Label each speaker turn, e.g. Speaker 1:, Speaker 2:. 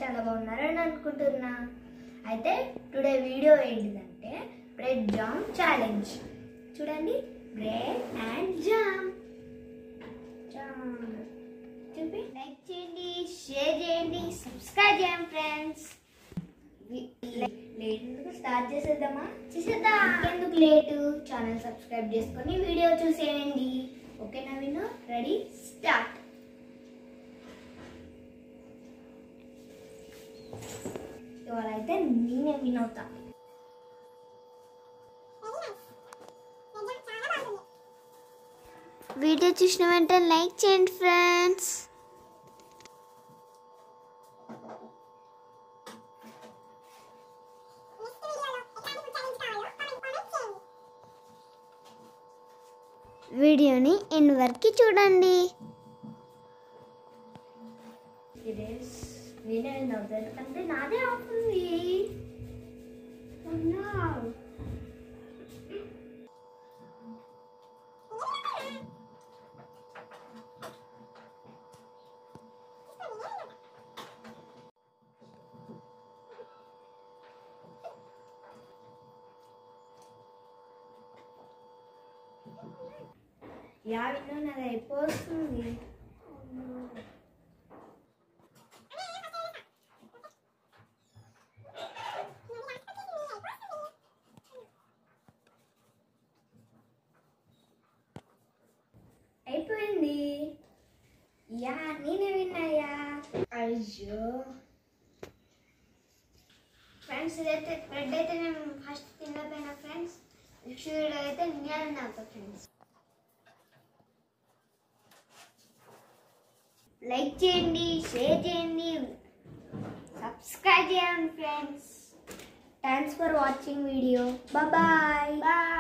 Speaker 1: చాలా బాగున్నారని అనుకుంటున్నా. అయితే టుడే వీడియో ఏంటిదంటే బ్రెడ్ జామ్ ఛాలెంజ్. చూడండి, బ్రెడ్ అండ్ జామ్. చూపి లైక్ చేయండి, షేర్ చేయండి, సబ్స్క్రైబ్ చేయండి ఫ్రెండ్స్. లేట్ ఎందుకు, స్టార్ట్ చేసేద్దామా? చేసేద్దాం. ఎందుకు లేటు, ఛానల్ సబ్స్క్రైబ్ చేసుకొని వీడియో చూసేయండి. ఓకేనా విను? Ready, start. ఇవాళ అయితే నేనే విన్ అవుతా.
Speaker 2: వీడియో చూసిన వెంటనే లైక్ చేయండి ఫ్రెండ్స్. వీడియోని ఎండ్ వరకు చూడండి.
Speaker 1: నేనే విన్ అవుతా, ఎందుకంటే నాదే అవుతుంది. యా విన్నా, నాది అయిపోతుంది. అయిపోయింది. యా నేనే విన్నాయా. అయ్యో ఫ్రెండ్స్, ఇదైతే బ్రెడ్ అయితే నేను ఫస్ట్ తినకపోయినా ఫ్రెండ్స్. నెక్స్ట్ వీడియో అయితే నేను అవుతా ఫ్రెండ్స్. లైక్ చేయండి, షేర్ చేయండి, సబ్స్క్రైబ్ చేయండి friends. Thanks for watching video. Bye bye.